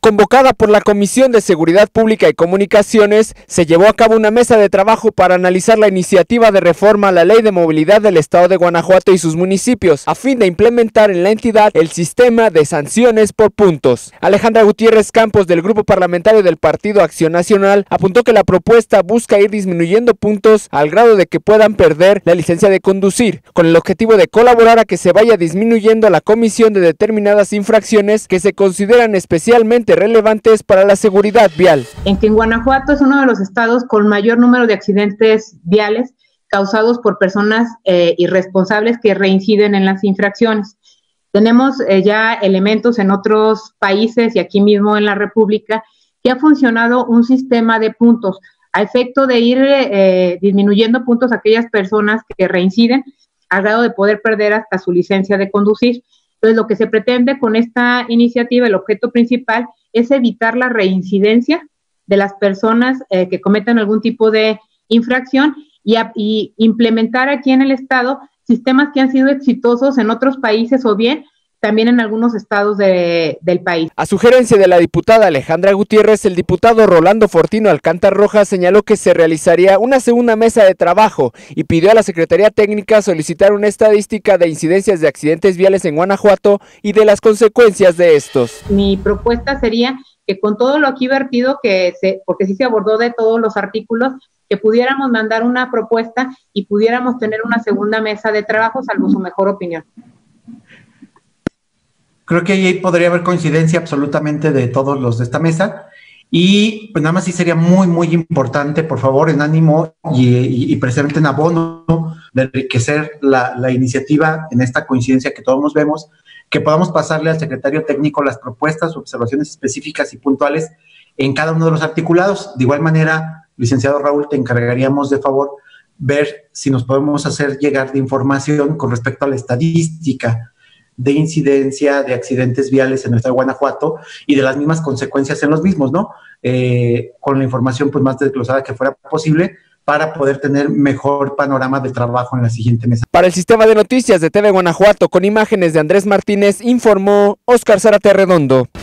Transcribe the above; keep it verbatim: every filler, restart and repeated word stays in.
Convocada por la Comisión de Seguridad Pública y Comunicaciones, se llevó a cabo una mesa de trabajo para analizar la iniciativa de reforma a la Ley de Movilidad del Estado de Guanajuato y sus municipios, a fin de implementar en la entidad el sistema de sanciones por puntos. Alejandra Gutiérrez Campos, del Grupo Parlamentario del Partido Acción Nacional, apuntó que la propuesta busca ir disminuyendo puntos al grado de que puedan perder la licencia de conducir, con el objetivo de colaborar a que se vaya disminuyendo la comisión de determinadas infracciones que se consideran especialmente relevantes para la seguridad vial. En que en Guanajuato es uno de los estados con mayor número de accidentes viales causados por personas eh, irresponsables que reinciden en las infracciones. Tenemos eh, ya elementos en otros países y aquí mismo en la República que ha funcionado un sistema de puntos a efecto de ir eh, disminuyendo puntos a aquellas personas que reinciden al grado de poder perder hasta su licencia de conducir. Entonces, lo que se pretende con esta iniciativa, el objeto principal, es evitar la reincidencia de las personas eh, que cometan algún tipo de infracción y, a, y implementar aquí en el Estado sistemas que han sido exitosos en otros países o bien también en algunos estados de, del país. A sugerencia de la diputada Alejandra Gutiérrez, el diputado Rolando Fortino Alcántar Rojas señaló que se realizaría una segunda mesa de trabajo y pidió a la Secretaría Técnica solicitar una estadística de incidencias de accidentes viales en Guanajuato y de las consecuencias de estos. Mi propuesta sería que con todo lo aquí vertido, que se, porque sí se abordó de todos los artículos, que pudiéramos mandar una propuesta y pudiéramos tener una segunda mesa de trabajo, salvo su mejor opinión. Creo que ahí podría haber coincidencia absolutamente de todos los de esta mesa y pues nada más sí sería muy, muy importante, por favor, en ánimo y, y, y precisamente en abono de enriquecer la, la iniciativa en esta coincidencia que todos nos vemos, que podamos pasarle al secretario técnico las propuestas, observaciones específicas y puntuales en cada uno de los articulados. De igual manera, licenciado Raúl, te encargaríamos de favor ver si nos podemos hacer llegar de información con respecto a la estadística de incidencia de accidentes viales en el estado de Guanajuato y de las mismas consecuencias en los mismos, ¿no? Eh, con la información pues más desglosada que fuera posible para poder tener mejor panorama de trabajo en la siguiente mesa. Para el Sistema de Noticias de T V Guanajuato, con imágenes de Andrés Martínez, informó Óscar Zárate Redondo.